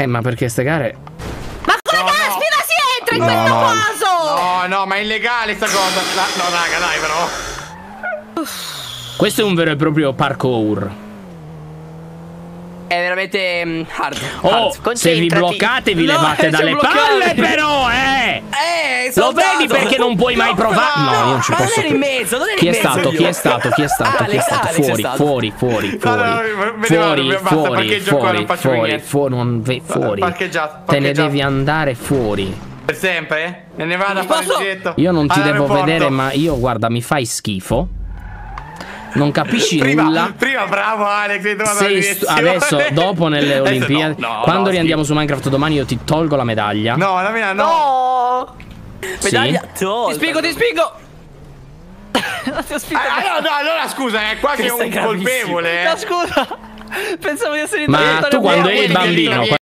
Ma perché ste gare... Ma con la caspita si entra in questo coso! No, ma è illegale sta cosa. No, raga, dai, però. Questo è un vero e proprio parkour. È veramente hard. Se vi bloccate vi levate dalle palle, però, Lo vedi perché non puoi mai provare? No, io non ci posso. Non eri in mezzo, non eri Chi in è mezzo. stato? Chi è stato? Chi è stato? Chi è stato? Fuori. Te ne devi andare fuori. Per sempre? Me ne vado a fare il giretto. Io non ti devo vedere, ma io, guarda, mi fai schifo. Non capisci nulla. Prima bravo Alex, hai trovato la direzione. Adesso, dopo nelle Olimpiadi, quando riandiamo su Minecraft domani, io ti tolgo la medaglia. No, la mia no. Medaglia. Ti spiego. No, allora scusa, è quasi un colpevole. No, scusa. Pensavo di essere Ma tu quando eri bambino